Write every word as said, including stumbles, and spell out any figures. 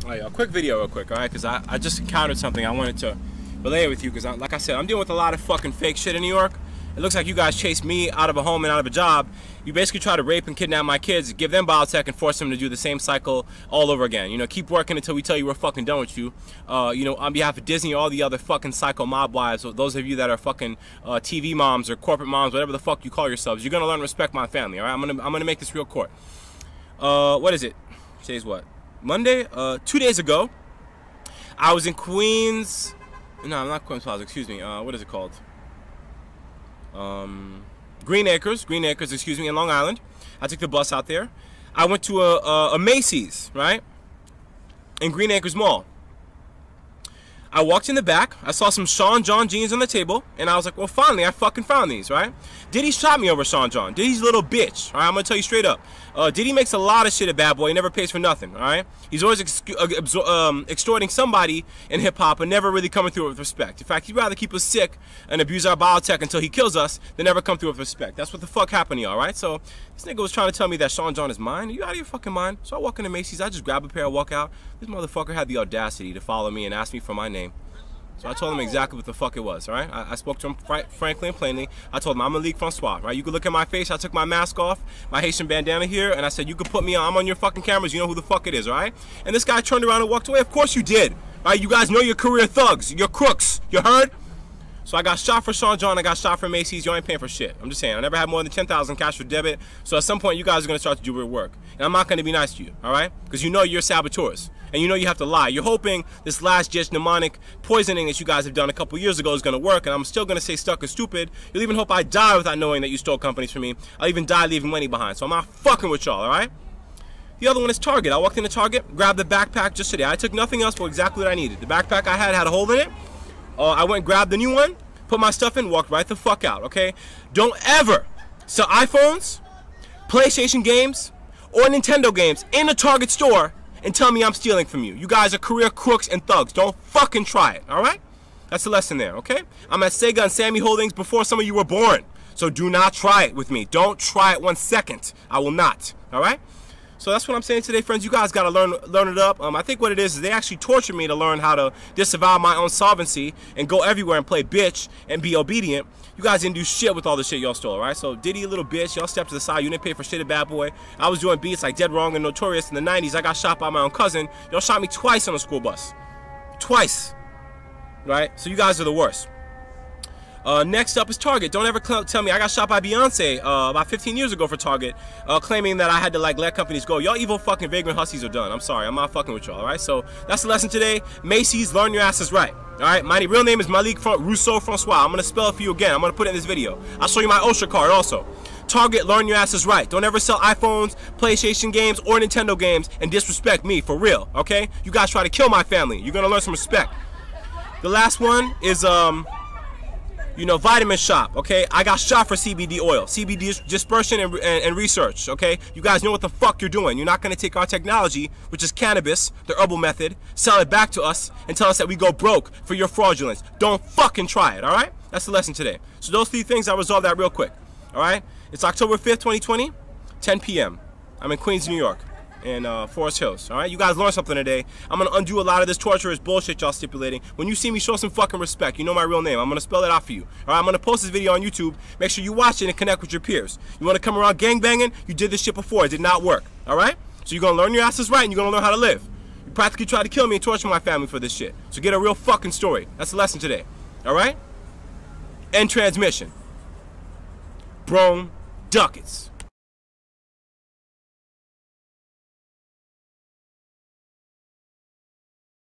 All right, a quick video real quick, all right? Because I, I just encountered something I wanted to relay with you because, like I said, I'm dealing with a lot of fucking fake shit in New York. It looks like you guys chased me out of a home and out of a job. You basically try to rape and kidnap my kids, give them biotech, and force them to do the same cycle all over again. You know, keep working until we tell you we're fucking done with you. Uh, you know, on behalf of Disney, all the other fucking psycho mob wives, those of you that are fucking uh, T V moms or corporate moms, whatever the fuck you call yourselves, you're gonna learn to respect my family, all right? I'm gonna, I'm gonna make this real court. Uh, what is it? Today's what? Monday? Uh, two days ago, I was in Queens. No, I'm not Queens Plaza. Excuse me. Uh, what is it called? Um, Green Acres. Green Acres. Excuse me. In Long Island. I took the bus out there. I went to a, a, a Macy's, right? In Green Acres Mall. I walked in the back. I saw some Sean John jeans on the table, and I was like, well, finally, I fucking found these, right? Diddy shot me over Sean John. Diddy's a little bitch, all right? I'm going to tell you straight up. Uh, Diddy makes a lot of shit at Bad Boy. He never pays for nothing, all right? He's always ex uh, um, extorting somebody in hip-hop and never really coming through with respect. In fact, he'd rather keep us sick and abuse our biotech until he kills us than never come through with respect. That's what the fuck happened to you, all right? So this nigga was trying to tell me that Sean John is mine. Are you out of your fucking mind? So I walk into Macy's. I just grab a pair and walk out. This motherfucker had the audacity to follow me and ask me for my name. So I told him exactly what the fuck it was, all right? I, I spoke to him fr frankly and plainly. I told him, I'm Malik Francois, right? You could look at my face. I took my mask off, my Haitian bandana here, and I said, you could put me on. I'm on your fucking cameras. You know who the fuck it is, all right? And this guy turned around and walked away. Of course you did, right? You guys know your career thugs. You're crooks. You heard? So I got shot for Sean John. I got shot for Macy's. You ain't paying for shit. I'm just saying. I never had more than ten thousand cash for debit. So at some point, you guys are going to start to do real work. And I'm not going to be nice to you, all right? Because you know you're saboteurs. And you know you have to lie. You're hoping this last-ditch mnemonic poisoning that you guys have done a couple years ago is going to work. And I'm still going to say stuck or stupid. You'll even hope I die without knowing that you stole companies from me. I'll even die leaving money behind. So I'm not fucking with y'all, all right? The other one is Target. I walked into Target, grabbed the backpack just today. I took nothing else but exactly what I needed. The backpack I had had a hole in it. Uh, I went and grabbed the new one. Put my stuff in, walked right the fuck out, okay? Don't ever sell iPhones, PlayStation games, or Nintendo games in a Target store and tell me I'm stealing from you. You guys are career crooks and thugs. Don't fucking try it, all right? That's the lesson there, okay? I'm at Sega and Sammy Holdings before some of you were born. So do not try it with me. Don't try it one second. I will not, all right? So that's what I'm saying today, friends. You guys got to learn learn it up. Um, I think what it is is they actually torture me to learn how to disavow my own solvency and go everywhere and play bitch and be obedient. You guys didn't do shit with all the shit y'all stole, right? So Diddy, a little bitch, y'all stepped to the side. You didn't pay for shit at Bad Boy. I was doing beats like Dead Wrong and Notorious in the nineties. I got shot by my own cousin. Y'all shot me twice on a school bus. Twice. Right? So you guys are the worst. Uh, next up is Target. Don't ever tell me I got shot by Beyonce uh, about fifteen years ago for Target, uh, claiming that I had to like let companies go. Y'all evil fucking vagrant hussies are done. I'm sorry. I'm not fucking with y'all, all right? So that's the lesson today. Macy's, learn your asses right, all right? My real name is Malik Rousseau Francois. I'm going to spell it for you again. I'm going to put it in this video. I'll show you my OSHA card also. Target, learn your asses right. Don't ever sell iPhones, PlayStation games, or Nintendo games and disrespect me, for real, okay? You guys try to kill my family. You're going to learn some respect. The last one is... um. You know, Vitamin Shop, okay? I got shot for C B D oil, C B D dispersion and, and, and research, okay? You guys know what the fuck you're doing. You're not going to take our technology, which is cannabis, the herbal method, sell it back to us and tell us that we go broke for your fraudulence. Don't fucking try it, all right? That's the lesson today. So those three things, I'll resolve that real quick, all right? It's October fifth, twenty twenty, ten P M I'm in Queens, New York. In uh, Forest Hills, all right? You guys learned something today. I'm gonna undo a lot of this torturous bullshit y'all stipulating. When you see me, show some fucking respect. You know my real name. I'm gonna spell it out for you, all right? I'm gonna post this video on YouTube. Make sure you watch it and connect with your peers. You wanna come around gangbanging? You did this shit before. It did not work, all right? So you're gonna learn your asses right and you're gonna learn how to live. You practically tried to kill me and torture my family for this shit. So get a real fucking story. That's the lesson today, all right? End transmission. Brome Duckets.